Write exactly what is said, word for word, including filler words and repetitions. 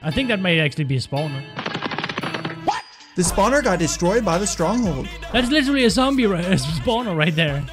I think that may actually be a spawner. The spawner got destroyed by the stronghold. That's literally a zombie right, a spawner right there.